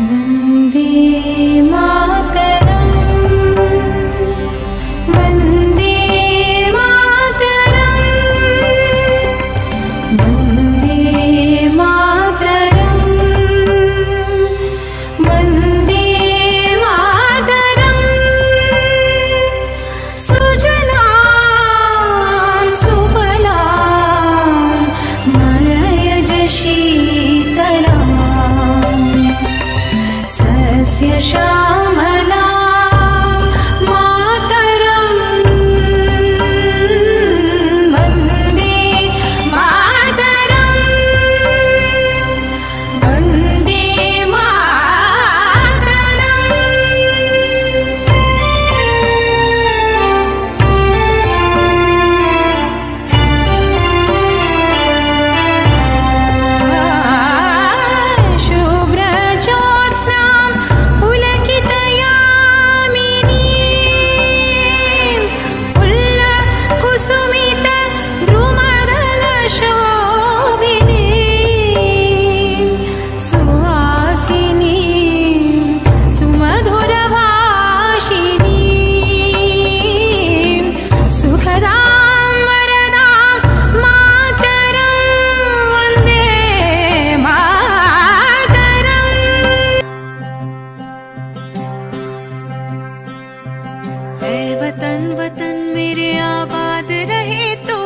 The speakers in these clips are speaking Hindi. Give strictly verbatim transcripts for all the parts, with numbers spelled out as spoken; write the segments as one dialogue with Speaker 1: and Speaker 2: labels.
Speaker 1: वतन वतन मेरे आबाद रहे तू,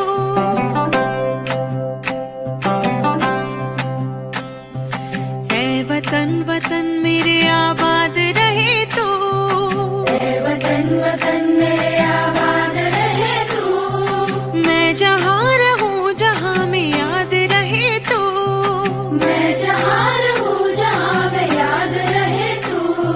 Speaker 1: है वतन वतन मेरे आबाद रहे तू, है वतन वतन मेरे आबाद रहे तू। मैं जहाँ रहूँ जहाँ में याद रहे तू, मैं जहाँ रहूँ जहाँ में याद रहे तू।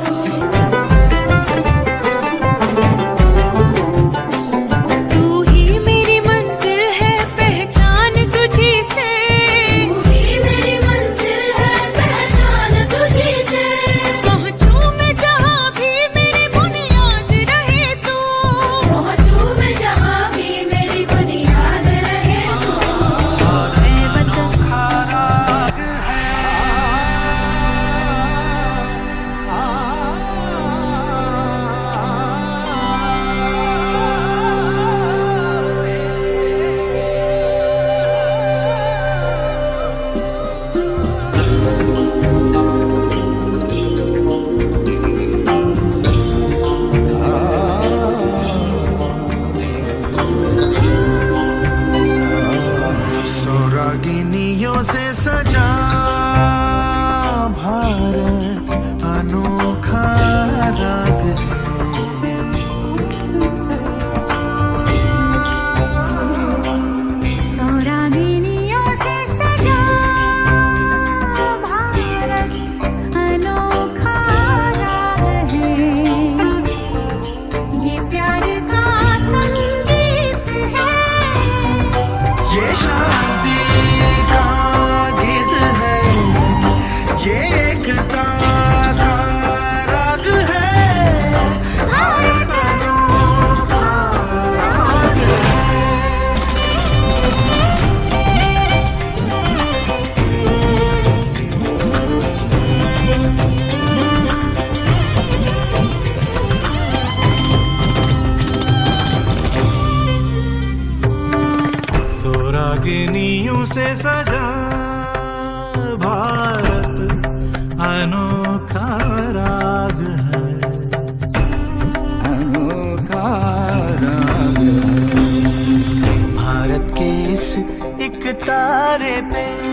Speaker 2: रागिनियों से सजा भारत अनोखा राग है।
Speaker 1: सौ रागिनियों से सजा भारत अनोखा राग है। ये प्यार का संगीत है,
Speaker 2: ये शादी का गीत है, ये एकता का राग है। भारत अनोखा राग है। सौ रागिनियों से सजा भारत अनोखा राग है, अनोखा राग है। भारत के इस एक तारे पे